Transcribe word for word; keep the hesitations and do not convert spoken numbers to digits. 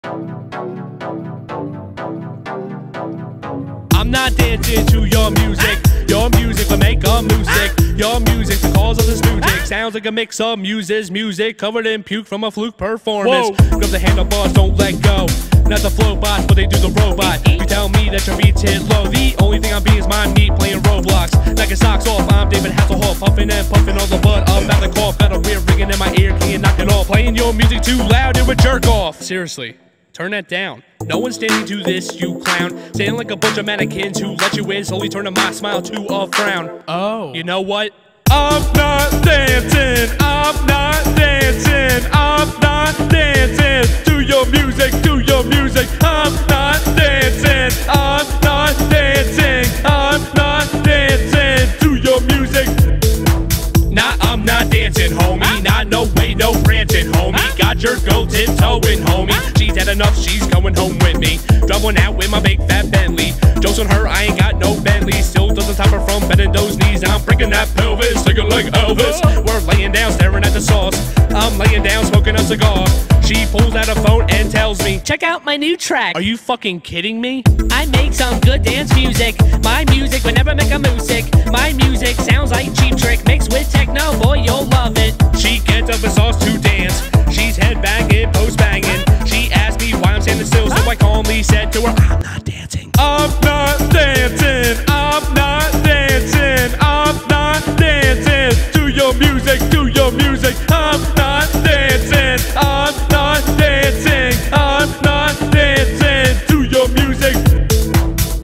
I'm not dancing to your music. Your music will make a music. Your music's the cause of this music. Sounds like a mix of muses, music covered in puke from a fluke performance. Grab the handlebars, don't let go. Not the flow bots, but they do the robot. You tell me that your beats hit low. The only thing I'm being is my meat playing Roblox. Knocking socks off, I'm David Hasselhoff. Puffing and puffing on the butt of about to cough. Got a weird ringing in my ear, can't knock it off. Playing your music too loud, it would jerk off. Seriously. Turn that down. No one's standing to this, you clown. Standing like a bunch of mannequins who let you in, slowly turning my smile to a frown. Oh. You know what? I'm not dancing. I'm not dancing. I'm not dancing to your music, to your music. I'm not dancing. I'm not dancing. I'm not dancing to your music. Nah, I'm not dancing, homie. Not no way, no prancing, homie. Got your girl tiptoeing, homie. She's had enough, she's going home with me. Drive one out with my big fat Bentley. Jokes on her, I ain't got no Bentley. Still doesn't stop her from bending those knees. I'm breaking that pelvis, singing like Elvis. We're laying down, staring at the sauce. I'm laying down, smoking a cigar. She pulls out a phone and tells me, check out my new track. Are you fucking kidding me? I make some good dance music. My music would never make a music. My music sounds like Cheap Trick mixed with techno, boy, you'll love it. She gets up and starts to dance. She's head banging, post banging. She asked me why I'm standing still, so I calmly said to her, I'm not dancing. I'm